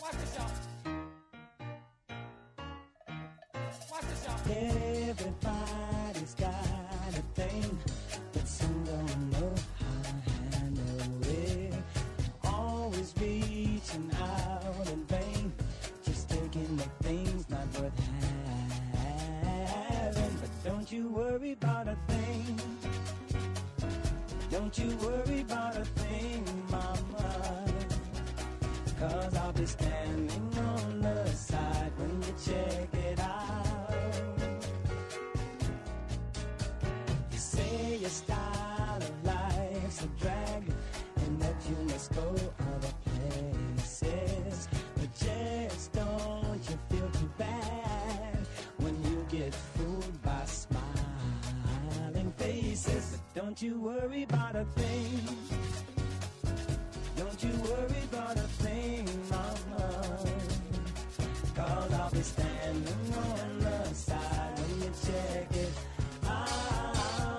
Watch this, y'all. Watch this, y'all. Everybody's got a thing, but some don't know how to handle it. Always reaching out in vain, just taking the things not worth having. But don't you worry about a thing. Don't you worry about a thing, mama, 'cause I'll be standing on the side when you check it out. You say your style of life's a drag and that you must go other places, but just don't you feel too bad when you get fooled by smiling faces. But don't you worry about a thing. Don't you worry about a thing, mama, 'cause I'll be standing on the side when you check it out.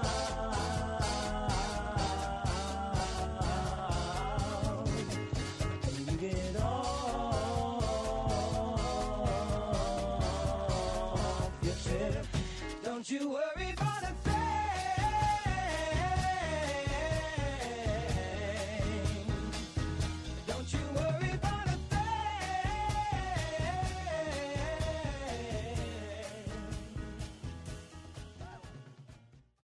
When you get off your trip, don't you worry